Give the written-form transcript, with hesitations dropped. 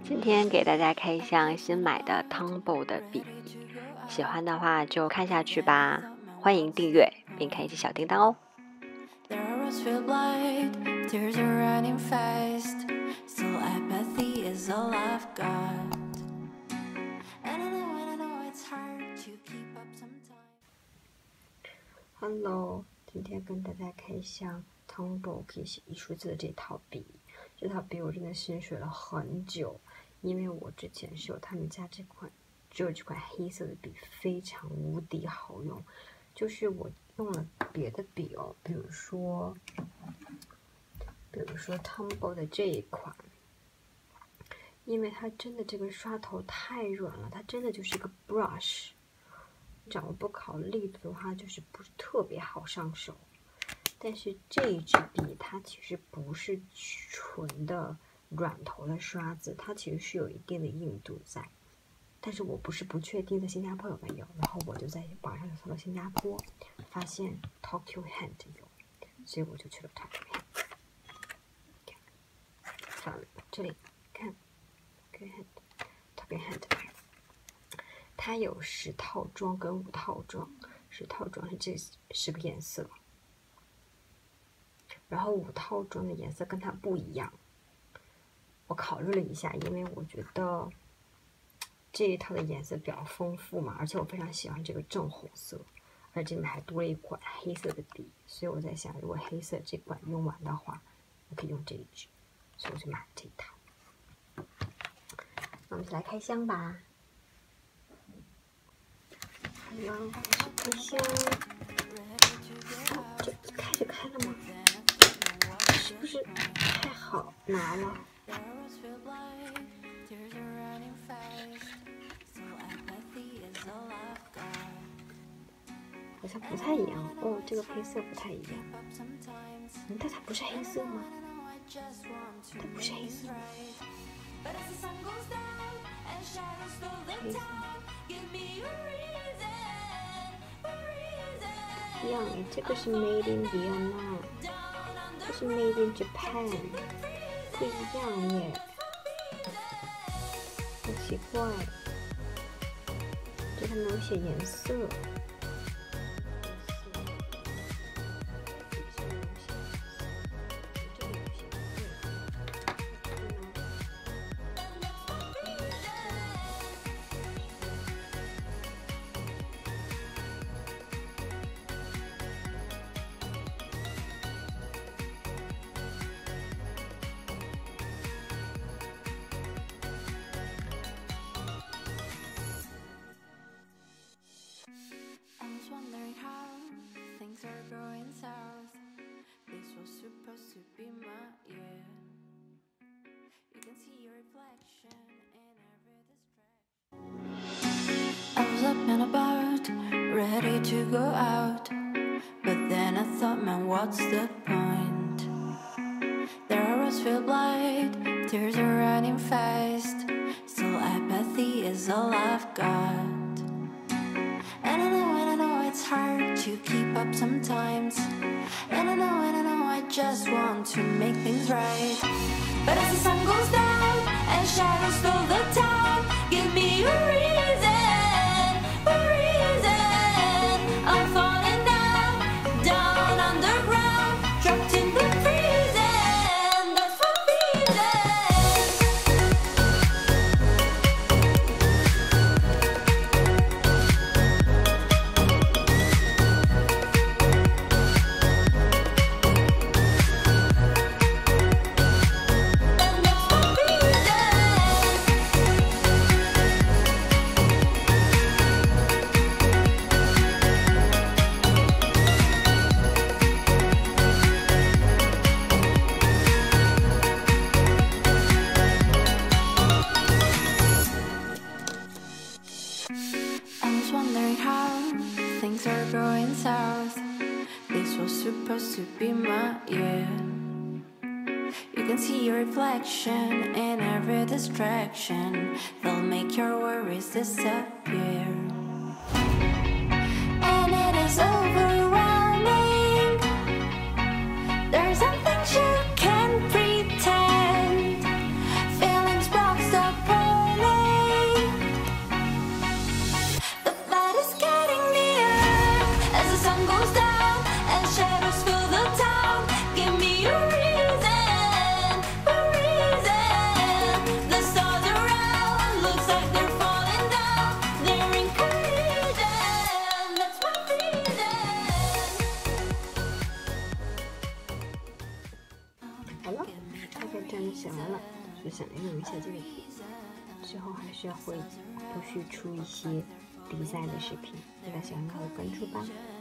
今天给大家开箱新买的 Tombow 的笔，喜欢的话就看下去吧。欢迎订阅并开启小叮当哦。Hello， 今天跟大家开箱 Tombow 可以写艺术字的这套笔。这套笔我真的心水了很久，因为我之前是有他们家这款黑色的笔，非常无敌好用。就是我用了别的笔哦，比如说 Tombow 的这一款，因为它真的这个刷头太软了，它真的就是一个 brush， 掌握不好力度的话，就是不是特别好上手。但是这一支笔它其实不是纯的软头的刷子，它其实是有一定的硬度在，但是我不确定在新加坡有没有，然后我就在网上搜了新加坡，发现 Tokyo Hand 有，所以我就去了 Tokyo Hand。放了这里看 Tokyo Hand， 它有10套装跟5套装，10套装是这10个颜色。然后5套装的颜色跟它不一样，我考虑了一下，因为我觉得这一套的颜色比较丰富嘛，而且我非常喜欢这个正红色，而且这里面还多了一管黑色的笔，所以我在想，如果黑色这管用完的话，我可以用这一支，所以我就买了这一套。那我们就来开箱吧。好了，开箱。这开就开了吗？是不是太好拿了？好像不太一样哦，这个配色不太一样。但它不是黑色吗？它不是黑色。黑色。一样耶，这个是 Made in Vietnam， 这是 Made in Japan， 不一样耶，好奇怪。这还没有写颜色。 Wondering how things are going south. This was supposed to be my year. You can see your reflection in every distraction. I was up and about, ready to go out, but then I thought, man, what's the point? There are roads filled blind, tears are running fast. Still apathy is all I've got. And I know it's hard to keep up sometimes. And I know I just want to make things right. But as the sun goes down and shadows fill the town, give me a reason, I'm falling down underground, trapped in the freezing, that's what supposed to be my year. You can see your reflection in every distraction. They'll make your worries disappear. And it is overwhelming. There's some things you can't pretend. Feelings boxed up 想来用一下这个笔，之后还是会陆续出一些比赛的视频，大家喜欢的话关注吧。